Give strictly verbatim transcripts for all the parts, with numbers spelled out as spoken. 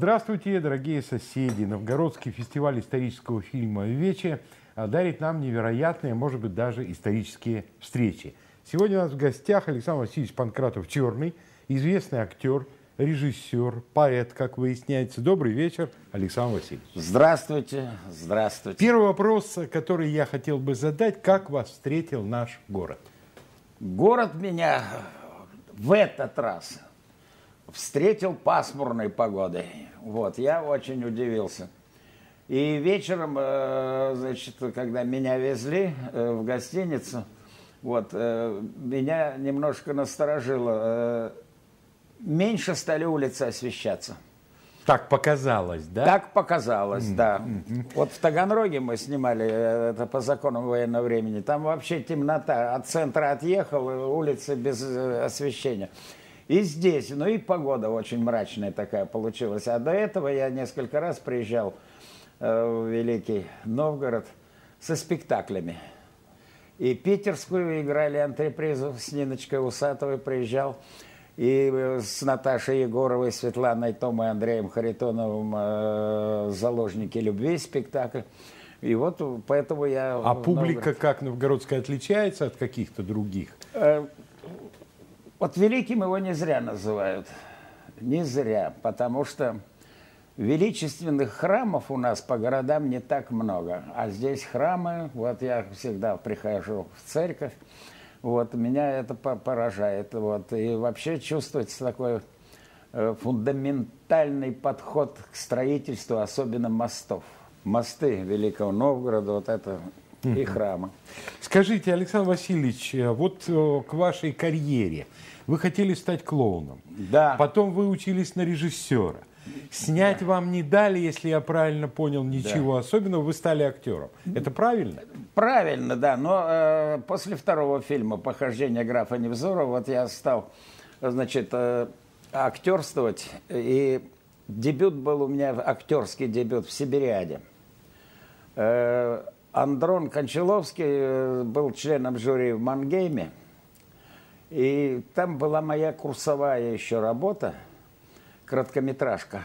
Здравствуйте, дорогие соседи! Новгородский фестиваль исторического фильма «Вече» дарит нам невероятные, может быть, даже исторические встречи. Сегодня у нас в гостях Александр Васильевич Панкратов-Черный, известный актер, режиссер, поэт, как выясняется. Добрый вечер, Александр Васильевич. Здравствуйте, здравствуйте. Первый вопрос, который я хотел бы задать: как вас встретил наш город? Город меня в этот раз встретил пасмурной погодой. Вот, я очень удивился. И вечером, значит, когда меня везли в гостиницу, вот, меня немножко насторожило. Меньше стали улицы освещаться. Так показалось, да? Так показалось, mm-hmm. да. Mm-hmm. Вот в Таганроге мы снимали, это по законам военного времени, там вообще темнота, от центра отъехал, улицы без освещения. И здесь, ну и погода очень мрачная такая получилась. А до этого я несколько раз приезжал в Великий Новгород со спектаклями. И питерскую играли антрепризу с Ниночкой Усатовой, приезжал. И с Наташей Егоровой, Светланой Томой, Андреем Харитоновым э, «Заложники любви» спектакль. И вот поэтому я... А публика Новгород... как новгородская отличается от каких-то других? Э, вот великим его не зря называют. Не зря, потому что величественных храмов у нас по городам не так много. А здесь храмы, вот я всегда прихожу в церковь, вот, меня это поражает. Вот. И вообще чувствуется такой э, фундаментальный подход к строительству, особенно мостов. Мосты Великого Новгорода, вот это mm-hmm. и храмы. Скажите, Александр Васильевич, вот э, к вашей карьере. Вы хотели стать клоуном. Да. Потом вы учились на режиссера. Снять да. вам не дали, если я правильно понял, ничего да. особенного, вы стали актером. Это правильно? Правильно, да. Но э, после второго фильма «Похождение графа Невзорова» вот я стал, значит, э, актерствовать. И дебют был у меня, актерский дебют в «Сибириаде». Э, Андрон Кончаловский был членом жюри в Мангейме. И там была моя курсовая еще работа. Короткометражка.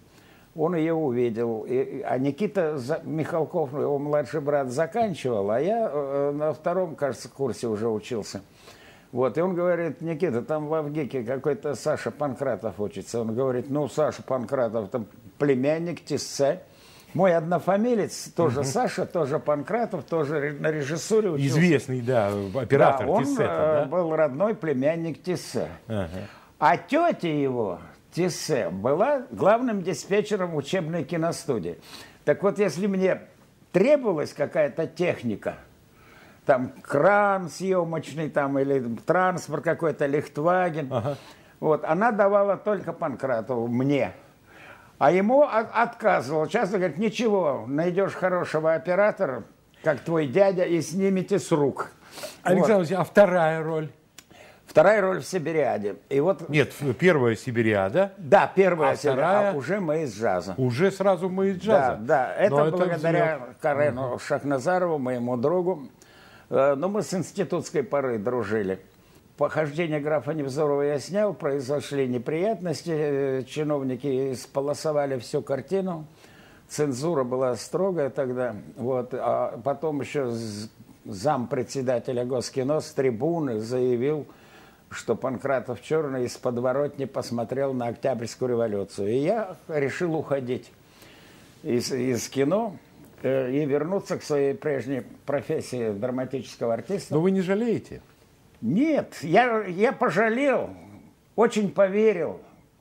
Он ее увидел. И, а Никита Михалков, его младший брат, заканчивал, а я э, на втором, кажется, курсе уже учился. Вот, и он говорит: Никита, там в Авгике какой-то Саша Панкратов учится. Он говорит: ну, Саша Панкратов, там племянник Тиссе. Мой однофамилец, тоже угу. Саша, тоже Панкратов, тоже на режиссуре учился. Известный, да, оператор да, Тиссе. Он да? был родной племянник Тиссе. Ага. А тетя его... Тиссе была главным диспетчером учебной киностудии. Так вот, если мне требовалась какая-то техника, там кран съемочный, там, или транспорт какой-то, Лихтваген, ага. вот, она давала только Панкратову, мне. А ему отказывал. Часто говорит: ничего, найдешь хорошего оператора, как твой дядя, и снимете с рук. Александр Васильевич, вот. А вторая роль? Вторая роль в «Сибириаде». И вот... Нет, первая «Сибириада». Да, первая а «Сибириада», а уже «Мы из джаза». Уже сразу «Мы из джаза». Да, да. Это Но благодаря это Карену uh-huh. Шахназарову, моему другу. Но мы с институтской поры дружили. «Похождение графа Невзорова» я снял, произошли неприятности. Чиновники сполосовали всю картину. Цензура была строгая тогда. Вот. А потом еще зампредседателя Госкино с трибуны заявил, что Панкратов Черный из подворотни посмотрел на Октябрьскую революцию. И я решил уходить из, из кино э, и вернуться к своей прежней профессии драматического артиста. Но вы не жалеете? Нет, я, я пожалел, очень поверил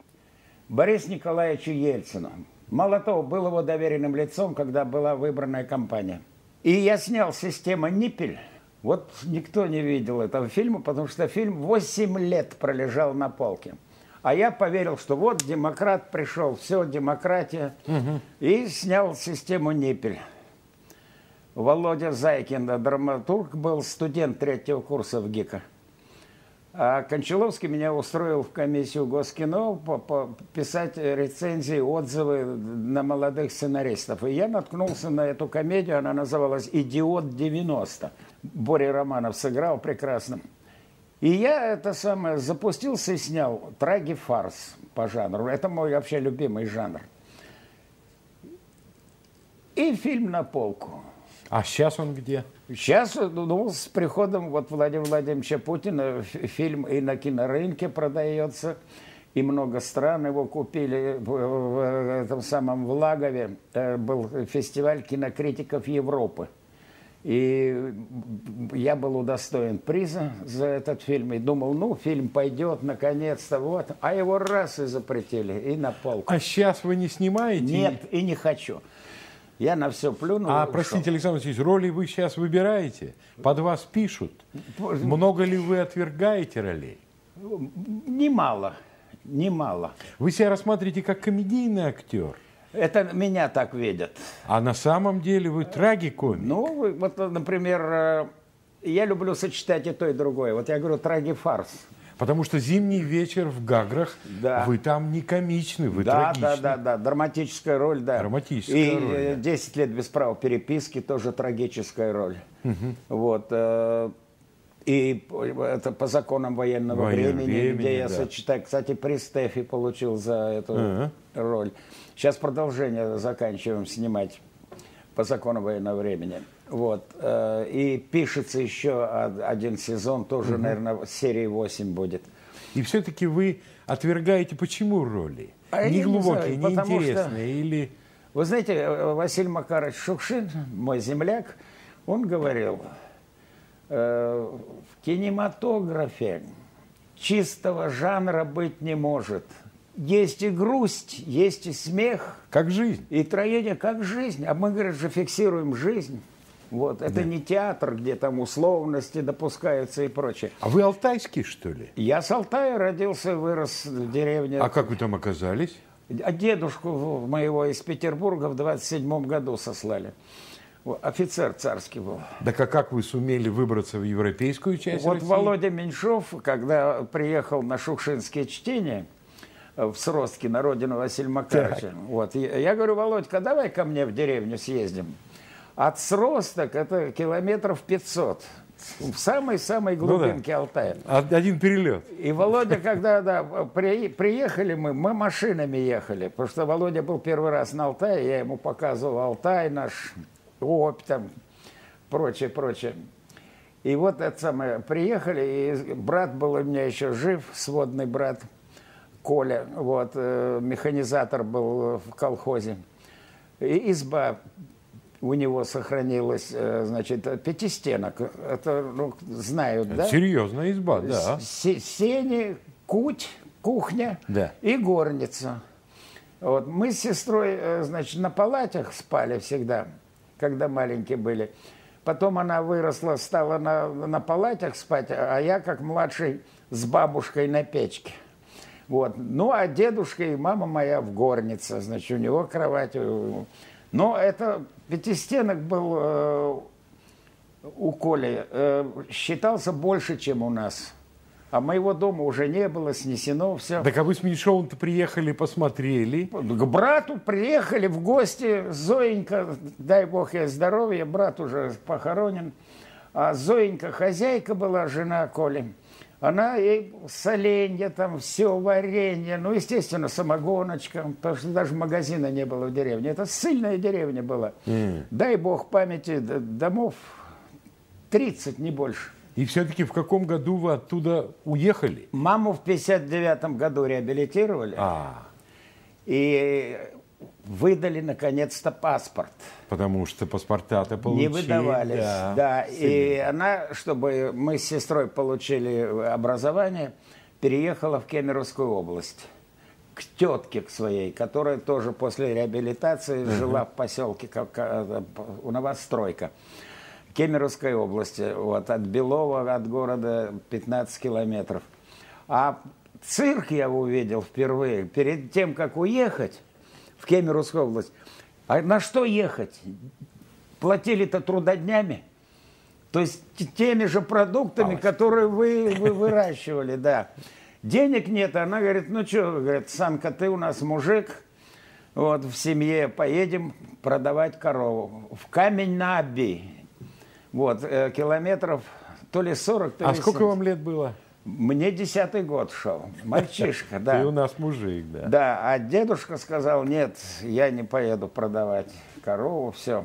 Борису Николаевичу Ельцину. Мало того, был его доверенным лицом, когда была выбранная кампания. И я снял «Система Ниппель». Вот никто не видел этого фильма, потому что фильм восемь лет пролежал на полке. А я поверил, что вот демократ пришел, все, демократия. Угу. И снял «Систему Ниппель». Володя Зайкин, драматург, был студент третьего курса в ГИКа. А Кончаловский меня устроил в комиссию Госкино писать рецензии, отзывы на молодых сценаристов. И я наткнулся на эту комедию, она называлась «Идиот девяносто». Боря Романов сыграл прекрасно. И я это самое запустился и снял трагифарс по жанру. Это мой вообще любимый жанр. и фильм на полку. А сейчас он где? Сейчас, ну, с приходом вот Владимира Владимировича Путина фильм и на кинорынке продается, и много стран его купили. В, в этом самом в Лагове был фестиваль кинокритиков Европы. И я был удостоен приза за этот фильм. И думал, ну, фильм пойдет, наконец-то, вот. А его раз и запретили, и на полку. А сейчас вы не снимаете? Нет, и не хочу. Я на все плюнул. А, простите, Александр Васильевич, роли вы сейчас выбираете? Под вас пишут? Много ли вы отвергаете ролей? Немало, немало. Вы себя рассматриваете как комедийный актер? Это меня так видят. А на самом деле вы трагикомик? Ну, вот, например, я люблю сочетать и то, и другое. Вот я говорю трагифарс. Потому что «Зимний вечер» в Гаграх, да. Вы там не комичны, вы да, трагичны. Да, да, да, драматическая роль, да. Драматическая и роль. И «десять лет без права переписки» тоже трагическая роль. Угу. Вот. И это по законам военного Военное времени, времени, где я да. сочетаю. Кстати, приз Тэфи получил за эту uh-huh. роль. Сейчас продолжение заканчиваем снимать по закону военного времени. Вот. И пишется еще один сезон, тоже, uh-huh. наверное, серии восемь будет. И все-таки вы отвергаете почему роли? А не глубокие, не, не интересные? Что, или... Вы знаете, Василий Макарович Шукшин, мой земляк, он говорил, э, в кинематографе чистого жанра быть не может. Есть и грусть, есть и смех. Как жизнь. И трагедия, как жизнь. А мы, говорит, же фиксируем жизнь. Вот. Это да. не театр, где там условности допускаются и прочее. А вы алтайский, что ли? Я с Алтая родился, вырос в деревне. А как вы там оказались? А дедушку моего из Петербурга в двадцать седьмом году сослали. Офицер царский был. Так а как вы сумели выбраться в европейскую часть Вот России? Володя Меньшов, когда приехал на шукшинские чтения в Сростки на родину Василия Макаровича, вот, я, я говорю, Володька, давай ко мне в деревню съездим. От Сросток это километров пятьсот. В самой-самой глубинке ну, да. Алтая. Один перелет. И Володя, когда да, при, приехали мы, мы машинами ехали, потому что Володя был первый раз на Алтае, я ему показывал Алтай наш, Обь там, прочее, прочее. И вот это самое, приехали, и брат был у меня еще жив, сводный брат Коля, вот, э, механизатор был в колхозе. И изба у него сохранилась, значит, пятистенок. Это, ну, знают, это да? Серьезная изба, да. С- сени, куть, кухня да. и горница. Вот. Мы с сестрой, значит, на палатях спали всегда, когда маленькие были. Потом она выросла, стала на, на палатях спать, а я, как младший, с бабушкой на печке. Вот. Ну, а дедушка и мама моя в горнице. Значит, у него кровать. Но это пятистенок был э, у Коли, э, считался больше, чем у нас. А моего дома уже не было, снесено все. Так а вы с Меньшовым-то приехали, посмотрели? К брату приехали в гости. Зоенька, дай бог ей здоровья, брат уже похоронен. А Зоенька хозяйка была, жена Коли. Она ей соленья, там все, варенье, ну, естественно, самогоночка, потому что даже магазина не было в деревне. Это ссыльная деревня была. Mm. Дай бог памяти, домов тридцать, не больше. И все-таки в каком году вы оттуда уехали? Маму в пятьдесят девятом году реабилитировали. А. И выдали, наконец-то, паспорт. Потому что паспорта-то получили. Не выдавались, да. да. И она, чтобы мы с сестрой получили образование, переехала в Кемеровскую область. К тетке к своей, которая тоже после реабилитации uh-huh. жила в поселке у Новостройка. Кемеровской области, вот, от Белова, от города пятнадцать километров. А цирк я увидел впервые, перед тем, как уехать в Кемеровскую область. А на что ехать? Платили-то трудоднями. То есть теми же продуктами, которые вы, вы выращивали, да. Денег нет, она говорит, ну что, говорит, Санка, ты у нас мужик, вот, в семье, поедем продавать корову. В Камень-на-Оби. Вот, э, километров то ли сорок, то ли А сколько семьдесят. вам лет было? Мне десятый год шел, мальчишка, да. Ты у нас мужик, да. Да, а дедушка сказал, нет, я не поеду продавать корову, все.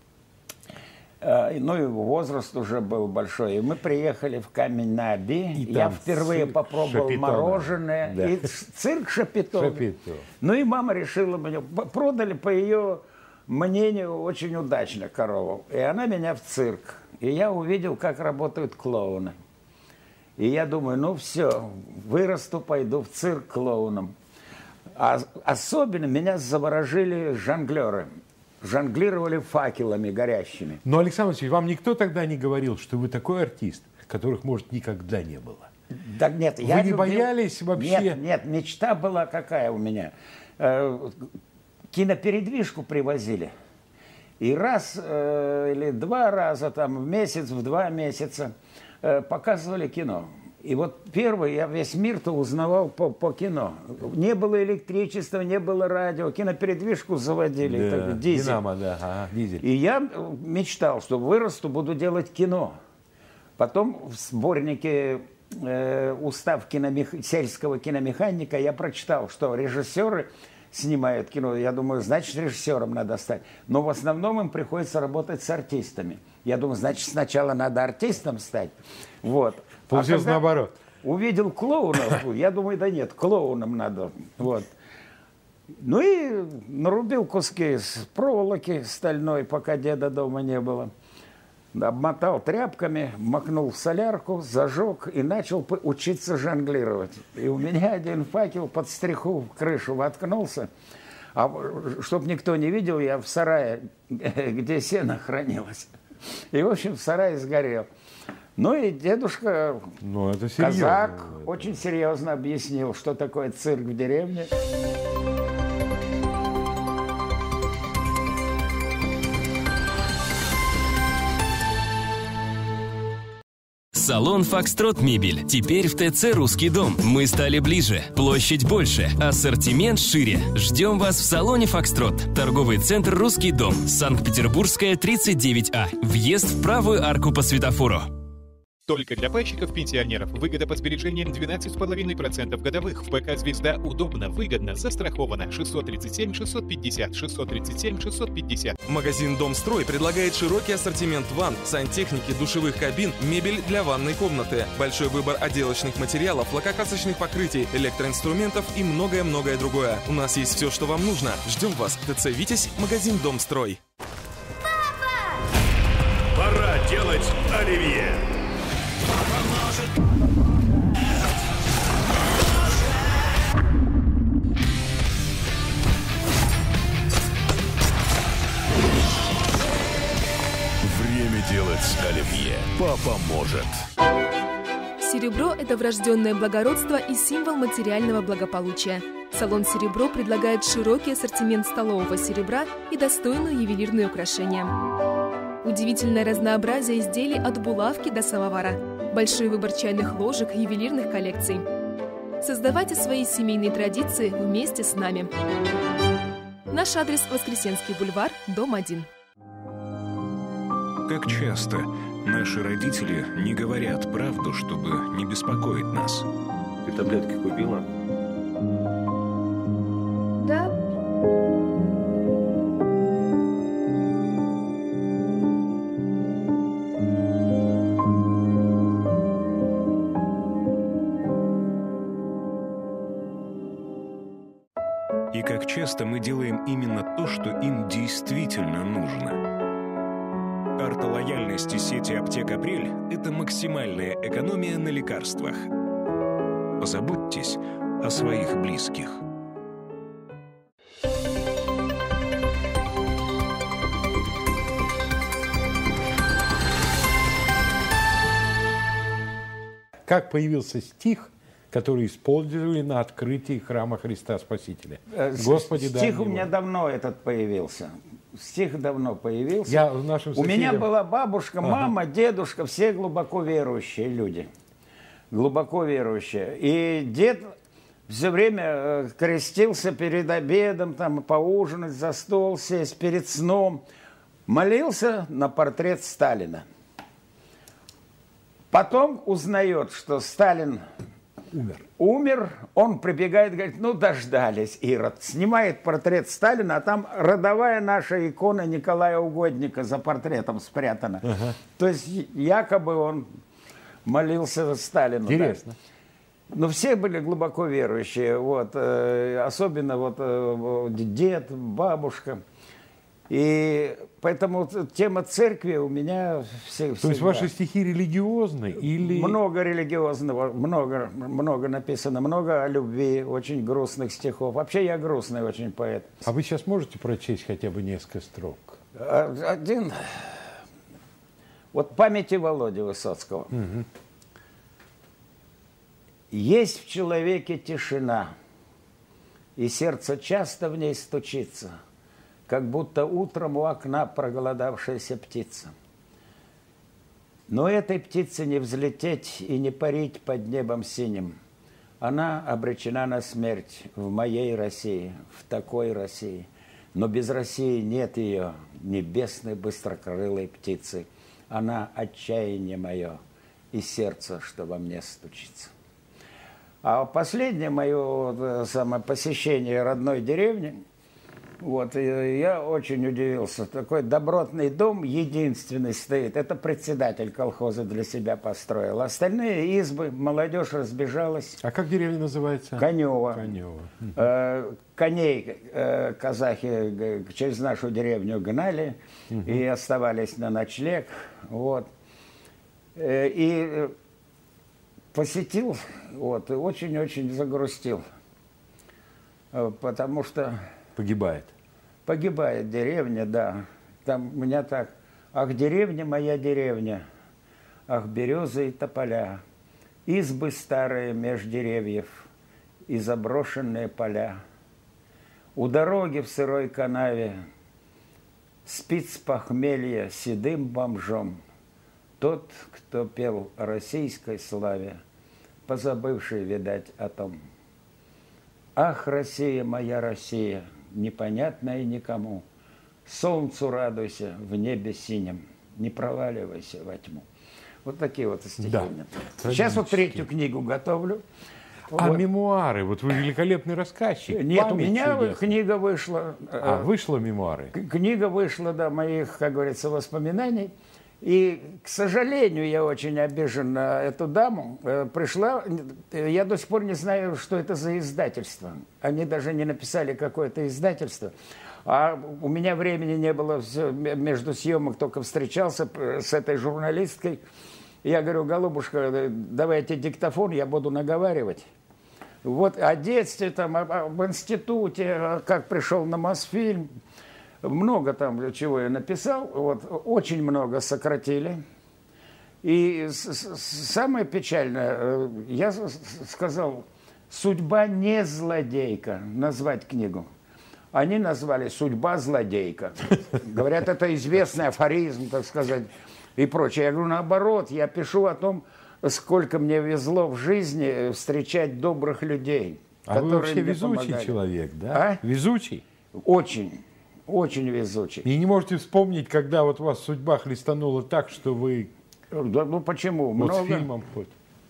Ну и возраст уже был большой. И мы приехали в Камень-на-Оби. Я впервые попробовал Шапитона. мороженое. Да. И цирк Шапитон. Шапитон. Ну и мама решила мне, продали по ее мнению очень удачно корову. И она меня в цирк. И я увидел, как работают клоуны. И я думаю, ну все, вырасту, пойду в цирк клоуном. А особенно меня заворожили жонглеры. Жонглировали факелами горящими. Но, Александр Васильевич, вам никто тогда не говорил, что вы такой артист, которых, может, никогда не было? Да нет, вы я не любил... боялись вообще? Нет, нет, мечта была какая у меня. Э, кинопередвижку привозили. И раз э, или два раза, там, в месяц, в два месяца э, показывали кино. И вот первый я весь мир-то узнавал по, по кино. Не было электричества, не было радио, кинопередвижку заводили, да, так, дизель. Динамо, да, ага, дизель. И я мечтал, что вырасту, буду делать кино. Потом в сборнике э, «Устав киномех... сельского киномеханика» я прочитал, что режиссеры снимают кино. Я думаю, значит, режиссером надо стать. Но в основном им приходится работать с артистами. Я думаю, значит, сначала надо артистом стать. Вот. Получилось а наоборот. Увидел клоунов, я думаю, да нет, клоуном надо. Вот. Ну и нарубил куски с проволоки стальной, пока деда дома не было. Обмотал тряпками, макнул в солярку, зажег и начал учиться жонглировать. И у меня один факел под стриху в крышу воткнулся. А чтобы никто не видел, я в сарае, где сено хранилось. И, в общем, в сарае сгорел. Ну и дедушка, ну, это казак, это. очень серьезно объяснил, что такое цирк в деревне. Салон «Фокстрот Мебель». Теперь в ТЦ «Русский дом». Мы стали ближе, площадь больше, ассортимент шире. Ждем вас в салоне «Фокстрот». Торговый центр «Русский дом». Санкт-Петербургская, тридцать девять А. Въезд в правую арку по светофору. Только для пайщиков-пенсионеров. Выгода по сбережениям двенадцать целых пять десятых процента годовых. В ПК «Звезда» удобно, выгодно, застраховано. шестьсот тридцать семь шестьсот пятьдесят, шестьсот тридцать семь шестьсот пятьдесят. Магазин «Домстрой» предлагает широкий ассортимент ванн, сантехники, душевых кабин, мебель для ванной комнаты, большой выбор отделочных материалов, лакокрасочных покрытий, электроинструментов и многое-многое другое. У нас есть все, что вам нужно. Ждем вас. ТЦ «Витязь», магазин «Домстрой». Папа! Пора делать оливье. Время делать оливье. Папа может. Серебро – это врожденное благородство и символ материального благополучия. Салон «Серебро» предлагает широкий ассортимент столового серебра и достойные ювелирные украшения. Удивительное разнообразие изделий от булавки до самовара. Большой выбор чайных ложек, ювелирных коллекций. Создавайте свои семейные традиции вместе с нами. Наш адрес – Воскресенский бульвар, дом один. Как часто наши родители не говорят правду, чтобы не беспокоить нас? Ты таблетки купила? Да. И как часто мы делаем именно то, что им действительно нужно. Карта лояльности сети аптек «Апрель» — это максимальная экономия на лекарствах. Позаботьтесь о своих близких. Как появился стих, который использовали на открытии храма Христа Спасителя? Господи, стих у меня давно этот появился. Стих давно появился. Я в нашем У соседям... меня была бабушка, мама, ага. дедушка, все глубоко верующие люди. Глубоко верующие. И дед все время крестился перед обедом, там, поужинать за стол, сесть перед сном. Молился на портрет Сталина. Потом узнает, что Сталин умер. умер, он прибегает, говорит, ну дождались, Ирод. Снимает портрет Сталина, а там родовая наша икона Николая Угодника за портретом спрятана. Ага. То есть якобы он молился за Сталина. Интересно. Да. Но все были глубоко верующие, вот, э, особенно вот э, дед, бабушка. И поэтому тема церкви у меня все, всегда. То есть ваши стихи религиозны или... Много религиозного, много, много написано, много о любви, очень грустных стихов. Вообще я грустный очень поэт. А вы сейчас можете прочесть хотя бы несколько строк? Один... Вот «Памяти Володи Высоцкого». Угу. Есть в человеке тишина, и сердце часто в ней стучится, как будто утром у окна проголодавшаяся птица. Но этой птице не взлететь и не парить под небом синим. Она обречена на смерть в моей России, в такой России. Но без России нет ее, небесной быстрокрылой птицы. Она отчаяние мое и сердце, что во мне стучится. А последнее мое самое посещение родной деревни, вот, я очень удивился. Такой добротный дом единственный стоит. Это председатель колхоза для себя построил. Остальные избы, молодежь разбежалась. А как деревня называется? Конева. Конева. Э, коней э, казахи через нашу деревню гнали угу. и оставались на ночлег. Вот. Э, и посетил, вот, и очень-очень загрустил. Потому что... Погибает. Погибает деревня, да. Там у меня так. Ах, деревня моя деревня, ах, березы и тополя, избы старые меж деревьев и заброшенные поля. У дороги в сырой канаве спит с похмелья седым бомжом тот, кто пел о российской славе, позабывший, видать, о том. Ах, Россия, моя Россия, непонятная никому, солнцу радуйся в небе синем, не проваливайся во тьму. Вот такие вот стихи. Да. Сейчас вот третью книгу готовлю. А вот. Мемуары? Вот вы великолепный рассказчик. Нет, Память у меня чудесная. Книга вышла. А, вышла мемуары? Книга вышла, да, моих, как говорится, воспоминаний. И, к сожалению, я очень обижен на эту даму. Пришла, я до сих пор не знаю, что это за издательство. Они даже не написали какое-то издательство. А у меня времени не было, все, между съемок только встречался с этой журналисткой. Я говорю, голубушка, давайте диктофон, я буду наговаривать. Вот о детстве, там, об институте, как пришел на Мосфильм. Много там чего я написал, вот, очень много сократили. И самое печальное, я сказал, судьба не злодейка, назвать книгу. Они назвали «Судьба злодейка». Говорят, это известный афоризм, так сказать, и прочее. Я говорю, наоборот, я пишу о том, сколько мне везло в жизни встречать добрых людей. А вы вообще везучий помогали. Человек, да? А? Везучий? Очень. Очень везучий. И не можете вспомнить, когда вот вас судьба хлестанула так, что вы... Да, ну почему? Вот Много... с фильмом хоть.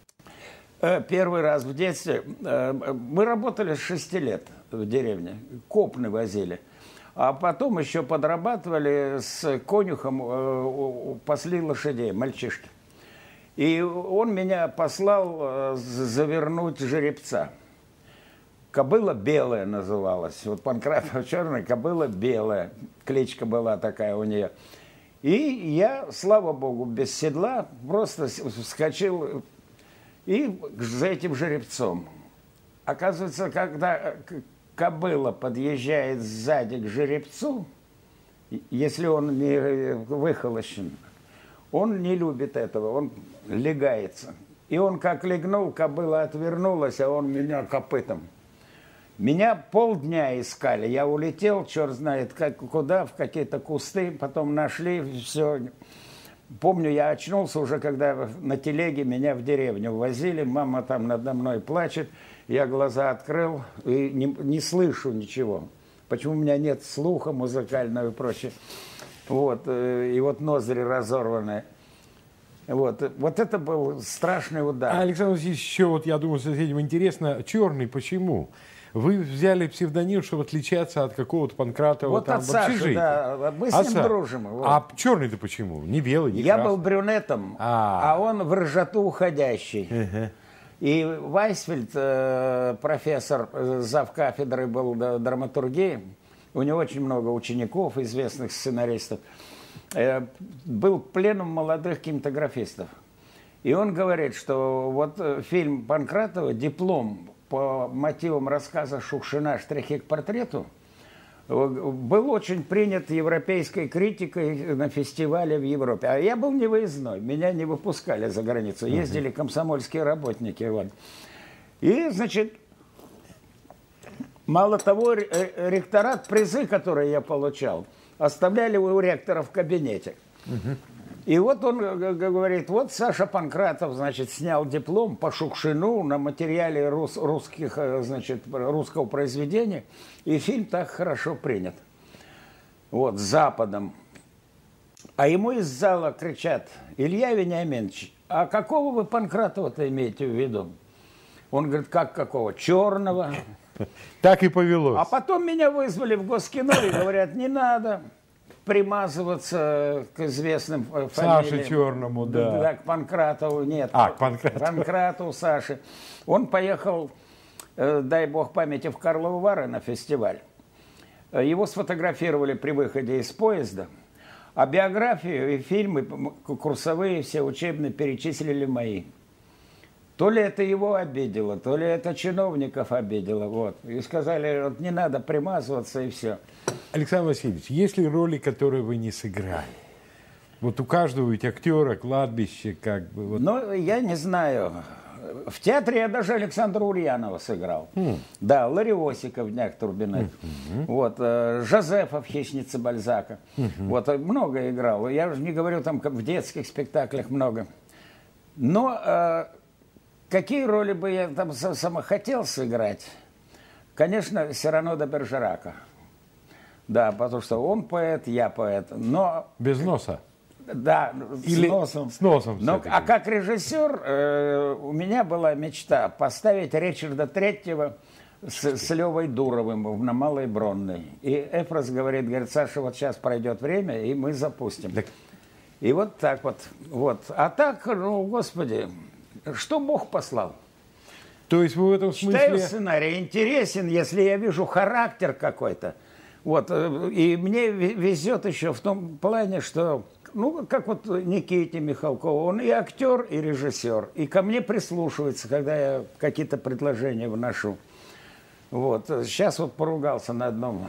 Первый раз в детстве. Мы работали с шести лет в деревне. Копны возили. А потом еще подрабатывали с конюхом, пасли лошадей, мальчишки. И он меня послал завернуть жеребца. Кобыла белая называлась. Вот Панкратов черный, кобыла белая. Кличка была такая у нее. И я, слава богу, без седла просто вскочил и за этим жеребцом. Оказывается, когда кобыла подъезжает сзади к жеребцу, если он не выхолощен, он не любит этого, он легается. И он как легнул, кобыла отвернулась, а он меня копытом. Меня полдня искали, я улетел, черт знает как, куда, в какие-то кусты, потом нашли, все. Помню, я очнулся уже, когда на телеге меня в деревню возили, мама там надо мной плачет, я глаза открыл и не, не слышу ничего. Почему у меня нет слуха музыкального и прочее. Вот, и вот ноздри разорванные. Вот, вот это был страшный удар. А, Александр Васильевич, еще вот, я думаю, соседям интересно, черный почему? Вы взяли псевдоним, чтобы отличаться от какого-то Панкратова, вот там, от Саши, да, мы с от ним Са... дружим. Вот. А черный-то почему? Не белый, не Я красный. был брюнетом, а, а он в рыжату уходящий. Uh-huh. И Вайсфельд, э, профессор, э, завкафедры был да, драматургии, у него очень много учеников, известных сценаристов, э, был пленум молодых кинематографистов. И он говорит, что вот фильм Панкратова «Диплом» по мотивам рассказа Шукшина «Штрихи к портрету» был очень принят европейской критикой на фестивале в Европе. А я был не выездной, меня не выпускали за границу, ездили комсомольские работники. Вот. И, значит, мало того, ректорат, призы, которые я получал, оставляли у ректора в кабинете. И вот он говорит, вот Саша Панкратов, значит, снял диплом по Шукшину на материале рус, русских, значит, русского произведения, и фильм так хорошо принят. Вот, с Западом. А ему из зала кричат: Илья Вениаминович, а какого вы Панкратова-то имеете в виду? Он говорит, как какого? Черного. Так и повелось. А потом меня вызвали в Госкино и говорят, не надо примазываться к известным фамилиям. Саше Черному, да. Да, к Панкратову, нет. А, к Панкратову. Панкратову, Саше. Он поехал, э, дай бог памяти, в Карловы Вары на фестиваль. Его сфотографировали при выходе из поезда, а биографию и фильмы, курсовые, все учебные, перечислили мои. То ли это его обидело, то ли это чиновников обидело. Вот. И сказали, вот, не надо примазываться, и все. Александр Васильевич, есть ли роли, которые вы не сыграли? Вот у каждого ведь актера кладбище как бы. Вот. Ну, я не знаю. В театре я даже Александра Ульянова сыграл. Mm. Да, Лариосика в «Днях Турбиных». Mm-hmm. Вот, э, Жозефа в «Хищнице Бальзака». Mm-hmm. Вот, много играл. Я уже не говорю, там в детских спектаклях много. Но э, какие роли бы я там сам хотел сыграть? Конечно, Сирано де Бержерака. Да, потому что он поэт, я поэт. Но... Без носа? Да, Или с носом. С носом. Но, а как режиссер э, у меня была мечта поставить Ричарда Третьего с, с Левой Дуровым на Малой Бронной. И Эфрос говорит, говорит, Саша, вот сейчас пройдет время, и мы запустим. Так. И вот так вот, вот. А так, ну, господи, что Бог послал? То есть вы в этом смысле... Читаю сценарий, интересен, если я вижу характер какой-то. Вот, и мне везет еще в том плане, что... Ну, как вот Никите Михалкову, он и актер, и режиссер. И ко мне прислушивается, когда я какие-то предложения вношу. Вот. Сейчас вот поругался на одном,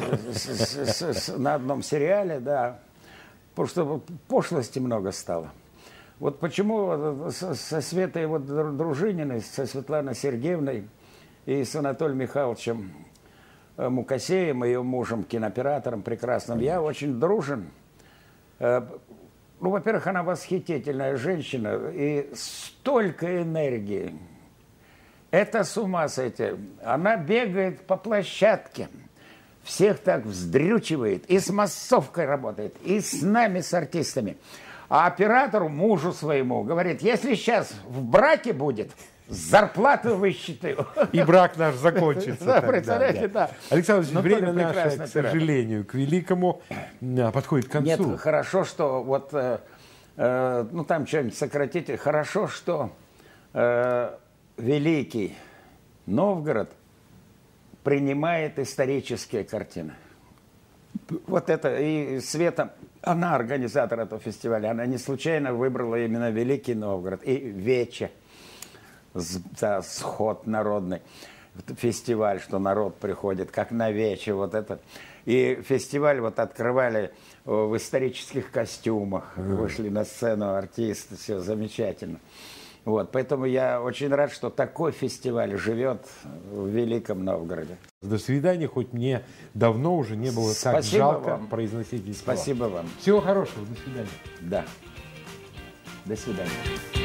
на одном сериале, да. Потому что пошлости много стало. Вот почему со Светой вот Дружининой, со Светланой Сергеевной и с Анатолием Михайловичем Мукасеем, ее мужем, кинооператором прекрасным, я очень дружен. Ну, во-первых, она восхитительная женщина, и столько энергии. Это с ума сойти. Она бегает по площадке, всех так вздрючивает, и с массовкой работает, и с нами, с артистами. А оператору, мужу своему, говорит, если сейчас в браке будет, зарплату высчитаю. И брак наш закончится. Да, представляете, да. Александр Ильич, время наше, к сожалению, к великому, подходит к концу. Нет, хорошо, что вот, э, ну там что-нибудь сократите, хорошо, что э, великий Новгород принимает исторические картины. Вот это, и Света, она организатор этого фестиваля, она не случайно выбрала именно Великий Новгород и Вече. Да, сход народный, фестиваль, что народ приходит, как на вече, вот это. И фестиваль вот открывали в исторических костюмах, вышли на сцену артисты, все замечательно. Вот, поэтому я очень рад, что такой фестиваль живет в Великом Новгороде. До свидания, хоть мне давно уже не было так Спасибо жалко вам. произносить эти слова. Спасибо вам. Всего хорошего, до свидания. Да, до свидания.